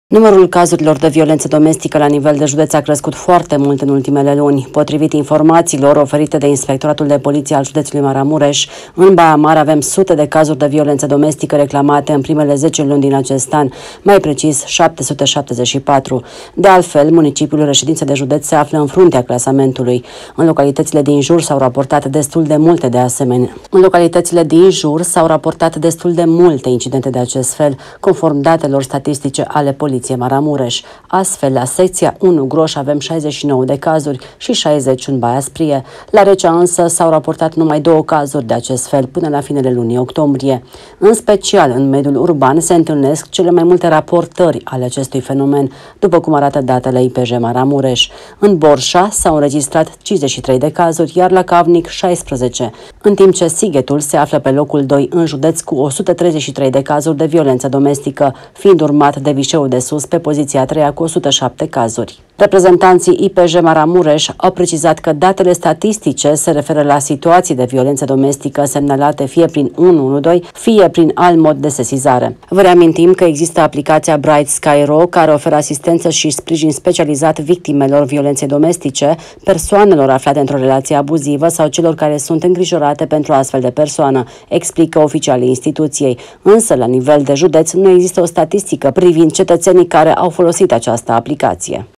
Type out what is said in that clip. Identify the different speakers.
Speaker 1: Numărul cazurilor de violență domestică la nivel de județ a crescut foarte mult în ultimele luni. Potrivit informațiilor oferite de Inspectoratul de Poliție al județului Maramureș, în Baia Mare avem sute de cazuri de violență domestică reclamate în primele 10 luni din acest an, mai precis 774. De altfel, municipiul reședință de județ se află în fruntea clasamentului. În localitățile din jur s-au raportat destul de multe incidente de acest fel, conform datelor statistice ale Poliției Maramureș. Astfel, la secția 1 Groș avem 69 de cazuri și 60 în Baia Sprie. La Recea însă s-au raportat numai 2 cazuri de acest fel până la finele lunii octombrie. În special, în mediul urban se întâlnesc cele mai multe raportări ale acestui fenomen, după cum arată datele IPJ Maramureș. În Borșa s-au înregistrat 53 de cazuri, iar la Cavnic 16, în timp ce Sighetul se află pe locul 2 în județ cu 133 de cazuri de violență domestică, fiind urmat de Vișeu de Sus pe poziția a 3-a cu 107 cazuri. Reprezentanții IPJ Maramureș au precizat că datele statistice se referă la situații de violență domestică semnalate fie prin 112, fie prin alt mod de sesizare. Vă reamintim că există aplicația Bright Sky.ro, care oferă asistență și sprijin specializat victimelor violenței domestice, persoanelor aflate într-o relație abuzivă sau celor care sunt îngrijorate pentru astfel de persoană, explică oficialii instituției. Însă, la nivel de județ, nu există o statistică privind cetățenii care au folosit această aplicație.